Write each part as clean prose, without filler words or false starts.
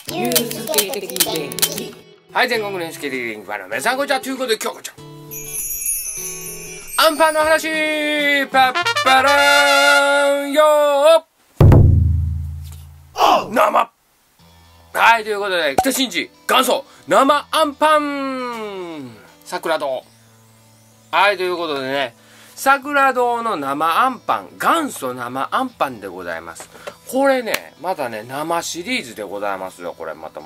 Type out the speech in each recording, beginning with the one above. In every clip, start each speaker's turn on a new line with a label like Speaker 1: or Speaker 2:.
Speaker 1: ユースケ的電気。はい、全国のユースケ的電気ファンの皆さんこんにちは。ということで今日こちらアンパンの話パッパランよー生。はい、ということで北新地元祖生アンパン桜堂。はい、ということでね、桜堂の生アンパン、元祖生アンパンでございます。これね、またね、生シリーズでございますよ。これ、また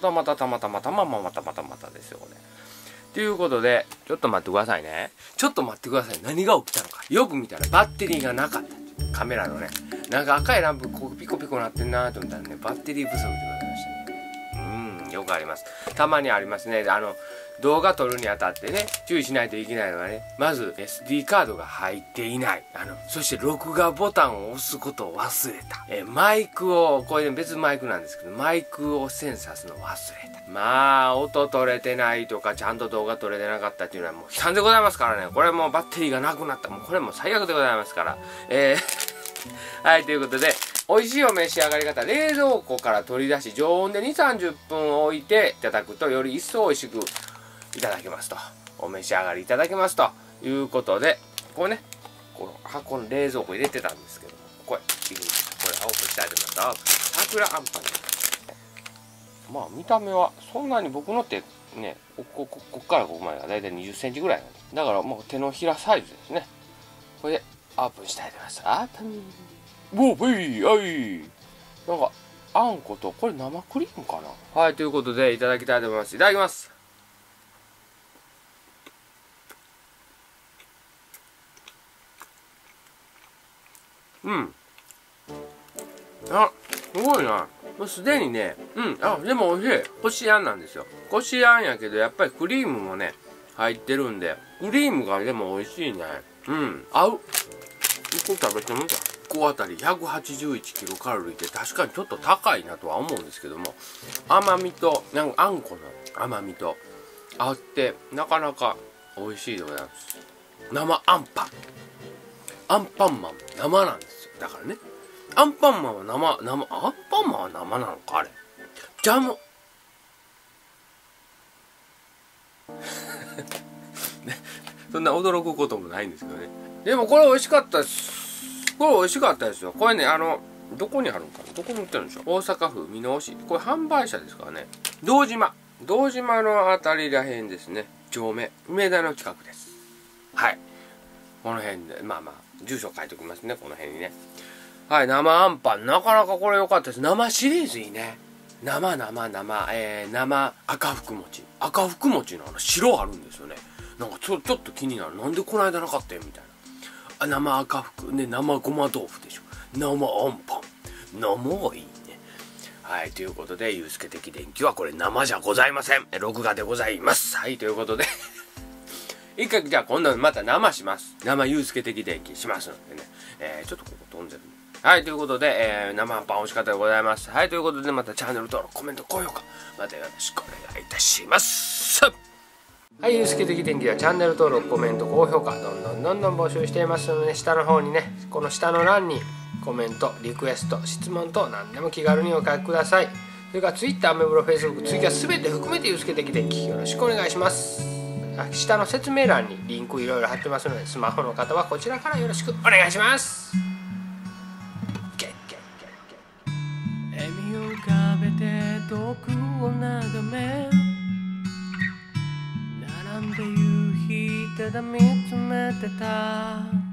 Speaker 1: ですよ、これ。ということで、ちょっと待ってくださいね。ちょっと待ってください。何が起きたのか。よく見たらバッテリーがなかった。カメラのね。なんか赤いランプ、こうピコピコなってんなーと思ったらね、バッテリー不足でございましたね。よくあります。たまにありますね。動画撮るにあたってね、注意しないといけないのはね、まず SD カードが入っていない。そして録画ボタンを押すことを忘れた。マイクを、これ別マイクなんですけど、マイクをセンサーするの忘れた。まあ、音撮れてないとか、ちゃんと動画撮れてなかったっていうのはもう悲惨でございますからね。これもうバッテリーがなくなった。もうこれも最悪でございますから。はい、ということで、美味しいお召し上がり方、冷蔵庫から取り出し、常温で2、30分置いていただくと、より一層美味しくいただけますと。お召し上がりいただけますということで、これね、この箱の冷蔵庫入れてたんですけども、これ、入れて、これ、オープンしたいと思います。桜アンパン。まあ、見た目は、そんなに僕の手、ね、こっからここまでがだいたい20センチぐらいなんで、だから、もう手のひらサイズですね。これで、オープンしたいと思います。オープン。なんか、あんこと、これ生クリームかな。はい、ということで、いただきたいと思います。いただきます。すごいな。もうすでにね、でも美味しい。こしあんなんですよ。こしあんやけど、やっぱりクリームもね、入ってるんで、クリームがでも美味しいね。合う。1個食べてみた。1個あたり181キロカロリーで確かにちょっと高いなとは思うんですけども、甘みと、なんかあんこの甘みと合って、なかなか美味しいでございます。生アンパン。アンパンマン生なんですよ。だからね。アンパンマンはアンパンマンは生なのかあれ。ジャム。ね、そんな驚くこともないんですけどね。でもこれ美味しかったです。これ美味しかったですよ。これね、どこにあるんかな、どこに売ってるんでしょう。大阪府箕面市。これ販売者ですからね。堂島のあたりらへんですね。町名梅田の近くです。はい、この辺でまあ住所書いておきますね、この辺にね。はい、生アンパンなかなかこれ良かったです。生シリーズいいね。生赤福餅の白あるんですよね。なんかちょっと気になる。なんでこの間なかったよみたいな。生赤福ね、生ごま豆腐でしょ。生アンパン生がいいね。はい、ということでゆうすけ的電気はこれ生じゃございません。録画でございます。はい、ということで一回じゃあ今度また生します。生ゆうすけ的電気しますのでね。ちょっとここ飛んでる。はい、ということで、生アンパン美味しかったでございます。はい、ということでまたチャンネル登録、コメント、高評価またよろしくお願いいたします。はい、ゆうすけ的電気ではチャンネル登録、コメント、高評価どんどん募集していますので、ね、下の方にね、この下の欄にコメント、リクエスト、質問等何でも気軽にお書きください。それから Twitter、アメブロ、Facebook、ツイキャス全て含めてゆうすけ的電気よろしくお願いします。下の説明欄にリンクいろいろ貼ってますので、スマホの方はこちらからよろしくお願いします。笑みを浮かべて遠くを眺め、並んで夕日ただ見つめてた。